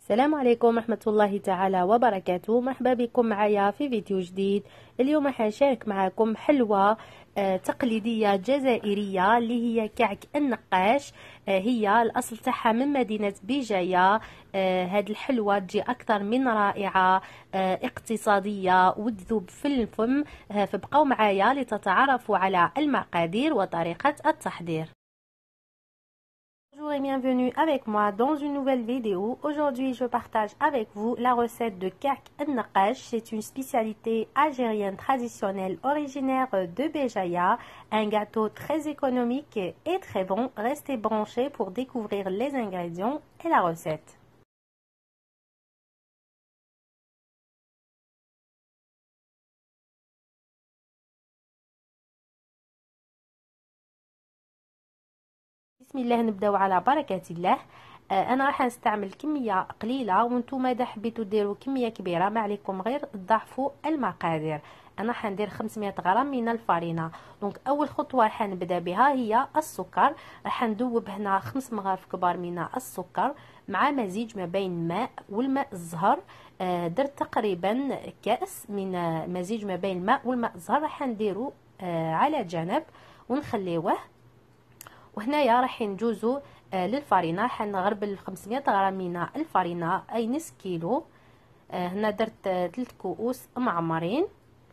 السلام عليكم ورحمة الله تعالى وبركاته. مرحبا بكم معايا في فيديو جديد. اليوم حنشارك معكم حلوى تقليدية جزائرية اللي هي كعك النقاش. هي الأصل تاعها من مدينة بجاية. هاد الحلوى تجي أكثر من رائعة، اقتصادية وتذوب في الفم. فبقوا معايا لتتعرفوا على المقادير وطريقة التحضير. Bonjour et bienvenue avec moi dans une nouvelle vidéo. Aujourd'hui, je partage avec vous la recette de kak el-naqash. C'est une spécialité algérienne traditionnelle originaire de Béjaïa. Un gâteau très économique et très bon. Restez branchés pour découvrir les ingrédients et la recette. بسم الله، نبداو على بركة الله. انا راح نستعمل كميه قليله، وانتم اذا حبيتوا ديروا كميه كبيره ما عليكم غير تضاعفوا المقادير. انا راح ندير 500 غرام من الفرينه. دونك اول خطوه راح نبدا بها هي السكر. راح ندوب هنا 5 مغارف كبار من السكر مع مزيج ما بين الماء والماء الزهر. درت تقريبا كاس من مزيج ما بين الماء والماء الزهر. راح نديرو على جنب ونخليوه. وهنايا راح نجوزو للفرينه. راح نغربل 500 غرام من الفرينه اي نص كيلو. هنا درت 3 كؤوس معمرين.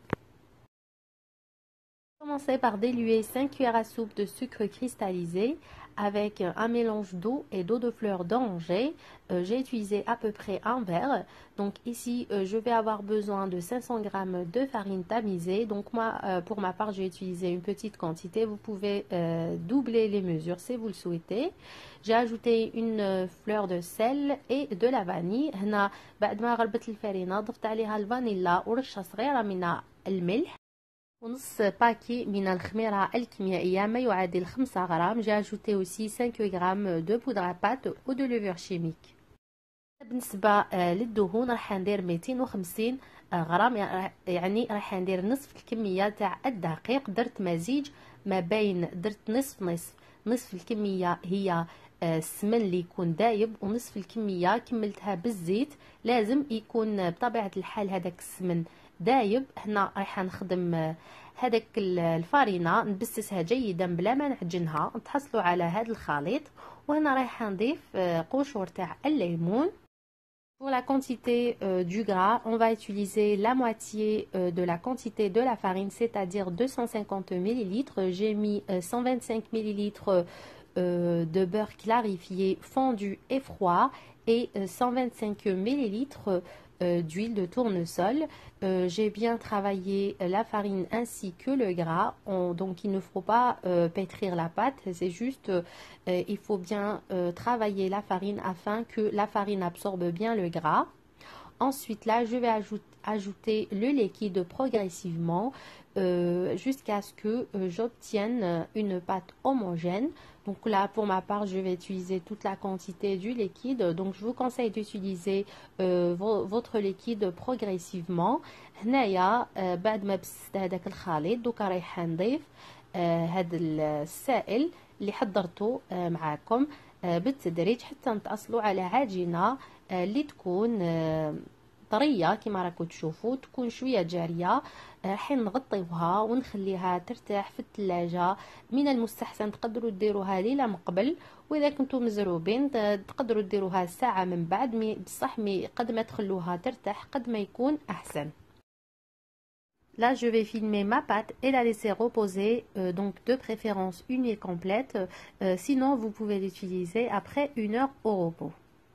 Commencez par diluer 5 cuillères à soupe de sucre cristallisé avec un mélange d'eau et d'eau de fleur d'oranger. J'ai utilisé à peu près un verre. Donc ici, je vais avoir besoin de 500 g de farine tamisée. Donc moi, pour ma part, j'ai utilisé une petite quantité. Vous pouvez doubler les mesures si vous le souhaitez. J'ai ajouté une fleur de sel et de la vanille. هنا بعد ما غربت الفرينة ضفت عليها الفانيلا ورشة صغيرة من الملح ونص باكي من الخميرة الكيميائية ما يعادل 5 غرام. J'ai ajouté aussi 5 غرام de poudre à pâte ou de levure chimique. بالنسبة للدهون راح ندير 250 غرام، يعني راح ندير نصف الكمية تاع الدقيق. درت مزيج ما بين، درت نصف الكمية هي السمن اللي يكون دايب، ونصف الكمية كملتها بالزيت. لازم يكون بطبيعة الحال هذاك السمن دايب. هنا راح نخدم هذاك الفرينه نبسسها جيدا بلا ما نعجنها، تحصلوا على هذا الخليط. وهنا راح نضيف قشور تاع الليمون. Pour la quantité du gras, on va utiliser la moitié de la quantité de la farine, c'est-à-dire 250 ml. J'ai mis 125 ml de beurre clarifié, fondu et froid, et 125 ml d'huile de tournesol. J'ai bien travaillé la farine ainsi que le gras. Donc il ne faut pas pétrir la pâte, c'est juste il faut bien travailler la farine afin que la farine absorbe bien le gras. Ensuite là, je vais ajouter le liquide progressivement jusqu'à ce que j'obtienne une pâte homogène. Donc là, pour ma part, je vais utiliser toute la quantité du liquide. Donc je vous conseille d'utiliser votre liquide progressivement. هنايا بعد ما بسست هذاك الخليط دوكا رايحه نضيف هذا السائل اللي حضرته معاكم بالتدريج حتى نتأصلوا على عجينه اللي تكون طريه كما راكم تشوفوا، تكون شويه جاريه. حين نغطيوها ونخليها ترتاح في الثلاجه. من المستحسن تقدروا ديروها ليله من قبل، واذا كنتم مزروبين تقدروا ديروها ساعه من بعد. بصح قد ما تخلوها ترتاح قد ما يكون احسن. Là, je vais filmer ma pâte et la laisser reposer, donc de préférence une nuit complète. Sinon, vous pouvez l'utiliser après 1 heure au repos.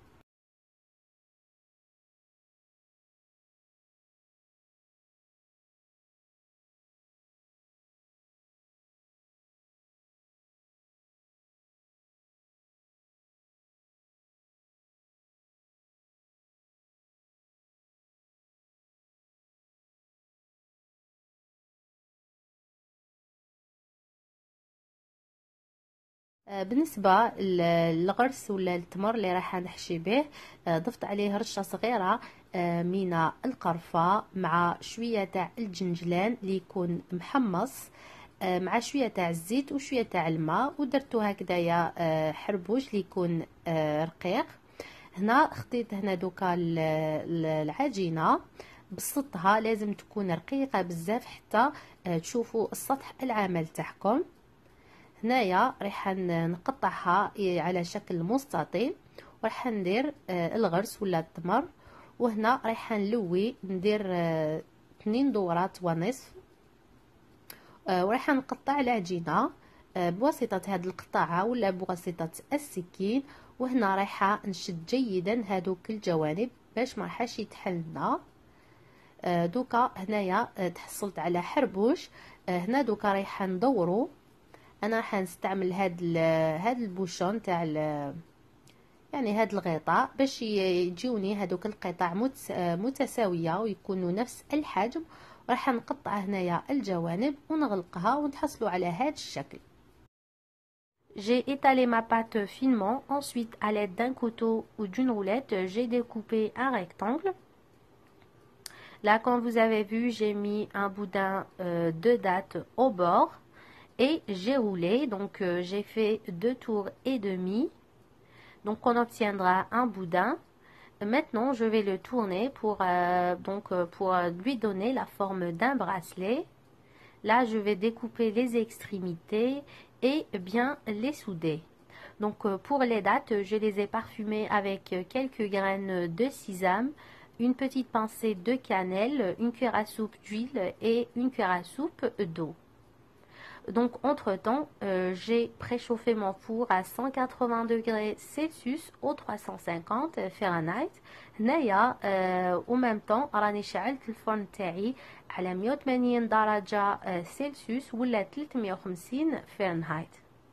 بالنسبة للغرس ولا التمر اللي راح نحشي به، ضفت عليه رشة صغيرة من القرفة مع شوية تاع الجنجلان اللي يكون محمص مع شوية تاع الزيت وشوية تاع الماء، ودرتو هكذايا حربوش اللي يكون رقيق. هنا خديت هنا دوكا العجينه بسطها، لازم تكون رقيقه بزاف حتى تشوفوا السطح العمل تاعكم. هنايا راح نقطعها على شكل مستطيل، وراح ندير الغرس ولا التمر، وهنا راح نلوي ندير 2 دورات ونصف، وراح نقطع العجينه بواسطه هذه القطاعه ولا بواسطه السكين، وهنا راح نشد جيدا هذوك الجوانب باش ما راحش يتحلنا. دوكا هنايا تحصلت على حربوش. هنا دوكا راح ندورو، انا راح نستعمل هاد البوشون تاع يعني هاد الغطاء باش يجوني هذوك القطع متساويه ويكونوا نفس الحجم، وراح نقطع هنايا الجوانب ونغلقها ونحصلوا على هاد الشكل. J'ai étalé ma pâte finement. Ensuite, à l'aide d'un couteau ou d'une roulette, j'ai découpé un rectangle. Là, comme vous avez vu, j'ai mis un boudin de date au bord et j'ai roulé. Donc, j'ai fait 2 tours et demi. Donc, on obtiendra un boudin. Maintenant, je vais le tourner pour lui donner la forme d'un bracelet. Là, je vais découper les extrémités et bien les souder. Donc, pour les dates, je les ai parfumées avec quelques graines de sésame, une petite pincée de cannelle, une cuillère à soupe d'huile et une cuillère à soupe d'eau. Donc, entre-temps, j'ai préchauffé mon four à 180 degrés Celsius au 350 Fahrenheit. هنايا au même temps راني شعلت الفرن تاعي على 180 درجة سلسيوس ولا 350 فahrenheit.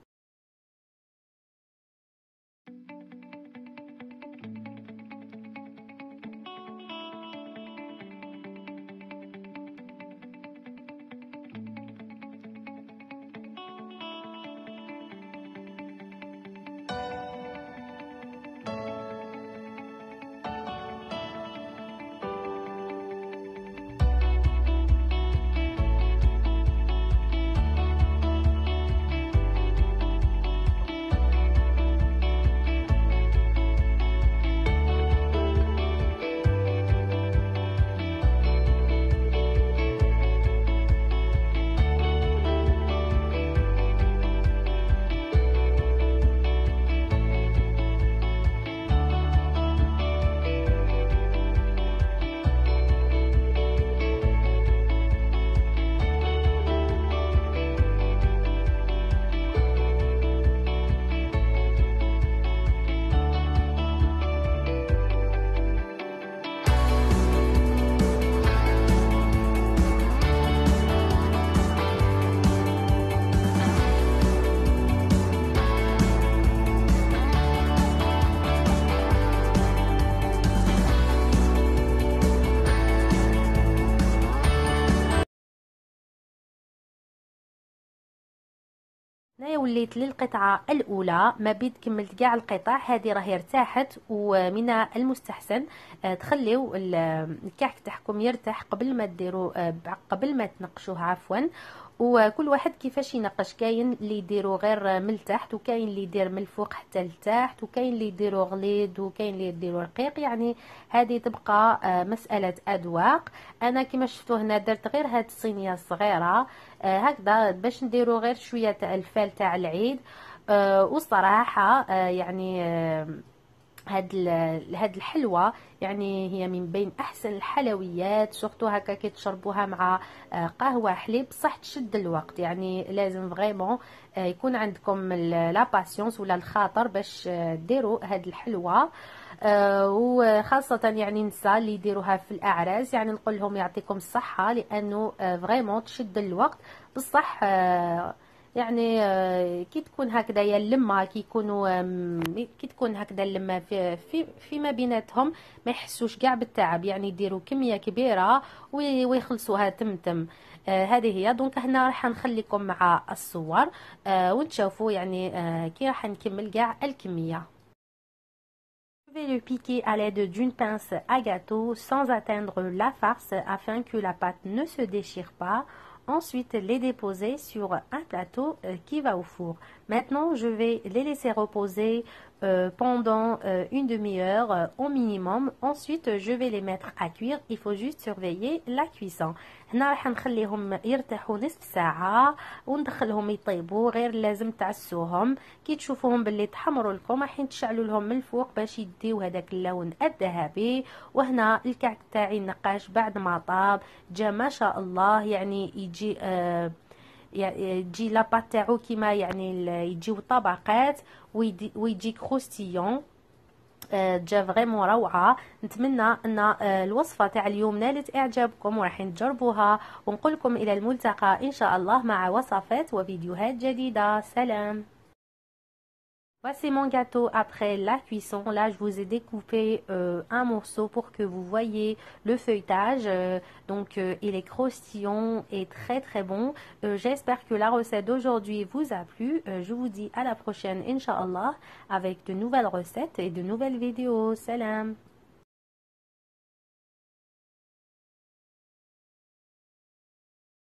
هنايا وليت للقطعة الأولى، ما بيد كملت كاع القطع، هذه راهي ارتاحت، ومن المستحسن تخليو الكعك تاعكم يرتاح قبل ما ديروا قبل ما تنقشوه عفوا. وكل واحد كيفاش ينقش، كاين اللي يديروا غير من التحت، وكاين اللي يدير من الفوق حتى لتحت، وكاين اللي يديروا غليظ، وكاين اللي يديروا رقيق، يعني هذه تبقى مسألة أذواق. انا كما شفتوا هنا درت غير هاد الصينيه الصغيره هكذا باش نديروا غير شويه تاع الفال تاع العيد. والصراحه يعني هاد الحلوى يعني هي من بين احسن الحلويات، سورتو هكا كي تشربوها مع قهوه حليب، صح تشد الوقت، يعني لازم فريمون يكون عندكم لا باسيونس ولا الخاطر باش ديروا هاد الحلوى. وخاصة يعني النساء اللي يديروها في الأعراس، يعني نقول لهم يعطيكم الصحة، لأنه فريمون تشد الوقت بصح. يعني كي تكون هكذايا اللمه كي تكون هكذا اللمه فيما بيناتهم ما يحسوش كاع بالتعب، يعني يديروا كميه كبيره ويخلصوها تمتم. هذه هي. دونك هنا راح نخليكم مع الصور ونشوفوا يعني كي راح نكمل كاع الكميه. Je vais le piquer à l'aide d'une pince à gâteau sans atteindre la farce afin que la pâte ne se déchire pas. Ensuite, les déposer sur un plateau qui va au four. Maintenant, je vais les laisser reposer pendant une demi-heure au minimum. Ensuite, je vais les mettre à cuire. Il faut juste surveiller la cuisson. هنا راح نخليهم يرتاحوا نصف ساعة وندخلهم يطيبوا. غير لازم تعسوهم كي تشوفوهم باللي تحمروا لكم راح تشعلوا لهم من الفوق باش يديو هذاك اللون الذهبي. وهنا الكعك تاعي النقاش بعد ما طاب جا ما شاء الله، يعني يجي يجي لاباط تاعو كيما يعني يجيو طبقات ويجي كروستيون. جا فريمون روعه. نتمنى ان الوصفه تاع اليوم نالت اعجابكم وراح نجربوها، ونقول لكم الى الملتقى ان شاء الله مع وصفات وفيديوهات جديده. سلام. Voici mon gâteau après la cuisson. Là, je vous ai découpé un morceau pour que vous voyez le feuilletage. Il est croustillant et très très bon. J'espère que la recette d'aujourd'hui vous a plu. Je vous dis à la prochaine, Inch'Allah, avec de nouvelles recettes et de nouvelles vidéos. Salam.